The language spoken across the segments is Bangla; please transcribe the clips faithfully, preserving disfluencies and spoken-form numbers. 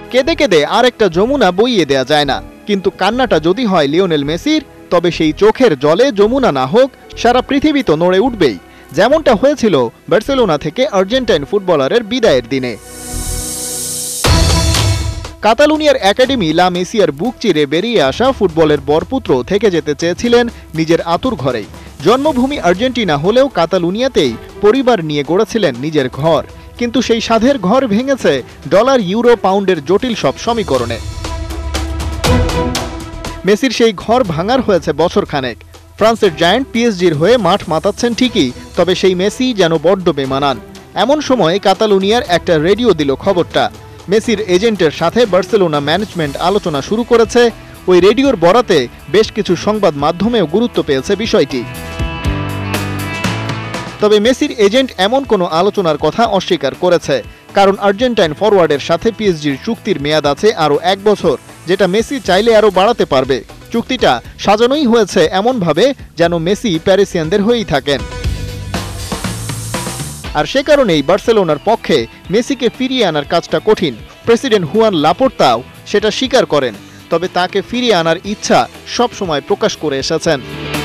কেঁদে কেঁদে আরেকটা যমুনা বইয়ে দেয়া যায় না, কিন্তু কান্নাটা যদি হয় লিওনেল মেসির, তবে সেই চোখের জলে যমুনা না হোক, সারা পৃথিবী তো নড়ে উঠবেই, যেমনটা হয়েছিল বার্সেলোনা থেকে আর্জেন্টাইন ফুটবলারের বিদায়ের দিনে। কাতালুনিয়ার একাডেমি লা মেসিয়ার বুক চিরে বেরিয়ে আসা ফুটবলের বরপুত্র থেকে যেতে চেয়েছিলেন নিজের আতুর ঘরেই। জন্মভূমি আর্জেন্টিনা হলেও কাতালুনিয়াতেই পরিবার নিয়ে গড়েছিলেন নিজের ঘর, কিন্তু সেই সাধের ঘর ভেঙেছে ডলার, ইউরো, পাউন্ডের জটিল সব সমীকরণে। মেসির সেই ঘর ভাঙার হয়েছে বছরখানেক। ফ্রান্সের জায়ান্ট পিএসজির হয়ে মাঠ মাতাচ্ছেন ঠিকই, তবে সেই মেসি যেন বড্ড বেমানান। এমন সময় কাতালুনিয়ার একটা রেডিও দিল খবরটা। মেসির এজেন্টের সাথে বার্সেলোনা ম্যানেজমেন্ট আলোচনা শুরু করেছে। ওই রেডিওর বরাতে বেশ কিছু সংবাদ মাধ্যমেও গুরুত্ব পেয়েছে বিষয়টি। তবে মেসির এজেন্ট এমন কোনো আলোচনার কথা অস্বীকার করেছে, কারণ আর্জেন্টাইন ফরওয়ার্ডের সাথে পিএসজির চুক্তির মেয়াদ আছে আরও এক বছর, যেটা মেসি চাইলে আরও বাড়াতে পারবে। চুক্তিটা সাজানোই হয়েছে এমনভাবে যেন মেসি প্যারিসিয়ানদের হয়েই থাকেন। আর সে কারণেই বার্সেলোনার পক্ষে মেসিকে ফিরিয়ে আনার কাজটা কঠিন। প্রেসিডেন্ট হুয়ান লাপোর্তাও সেটা স্বীকার করেন, তবে তাকে ফিরিয়ে আনার ইচ্ছা সবসময় প্রকাশ করে এসেছেন।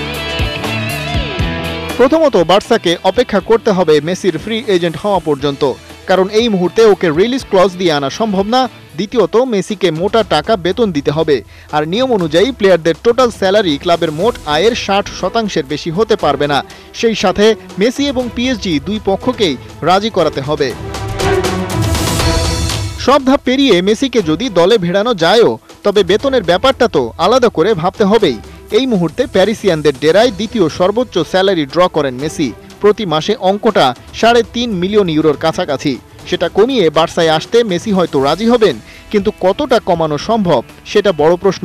প্রথমত বার্সাকে অপেক্ষা করতে হবে মেসির ফ্রি এজেন্ট হওয়া পর্যন্ত, কারণ এই মুহূর্তে ওকে রিলিজ ক্লজ দিয়ে আনা সম্ভব না। দ্বিতীয়ত মেসিকে মোটা টাকা বেতন দিতে হবে, আর নিয়ম অনুযায়ী প্লেয়ারদের টোটাল স্যালারি ক্লাবের মোট আয়ের ষাট শতাংশের বেশি হতে পারবে না। সেই সাথে মেসি এবং পিএসজি দুই পক্ষকেই রাজি করাতে হবে। সব ধাপ পেরিয়ে মেসিকে যদি দলে ভেড়ানো যায়ও, তবে বেতনের ব্যাপারটা তো আলাদা করে ভাবতে হবেই। এই মুহূর্তে প্যারিসিয়ানদের ডেরায় দ্বিতীয় সর্বোচ্চ স্যালারি ড্র করেন মেসি। প্রতি মাসে অঙ্কটা সাড়ে তিন মিলিয়ন ইউরোর কাছাকাছি। সেটা কমিয়ে বার্সায় আসতে মেসি হয়তো রাজি হবেন, কিন্তু কতটা কমানো সম্ভব সেটা বড় প্রশ্ন।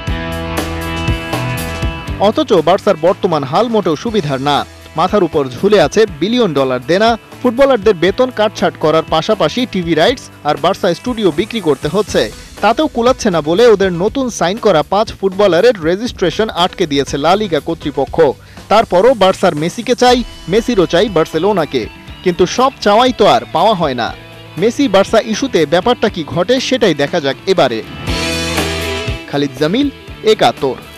অথচ বার্সার বর্তমান হাল মোটেও সুবিধার না। মাথার উপর ঝুলে আছে বিলিয়ন ডলার দেনা, ফুটবলারদের বেতন কাটছাট করার পাশাপাশি টিভি রাইটস আর বার্সা স্টুডিও বিক্রি করতে হচ্ছে। তাতেও কুলাচ্ছে না বলে ওদের নতুন সাইন করা পাঁচ ফুটবলারের রেজিস্ট্রেশন আটকে দিয়েছে লা লিগা কর্তৃপক্ষ। তারপরও বার্সার মেসিকে চাই, মেসিরও চাই বার্সেলোনাকে, কিন্তু সব চাওয়াই তো আর পাওয়া হয় না। মেসি বার্সা ইস্যুতে ব্যাপারটা কি ঘটে সেটাই দেখা যাক এবারে। খালিদ জামিল, একাত্তর।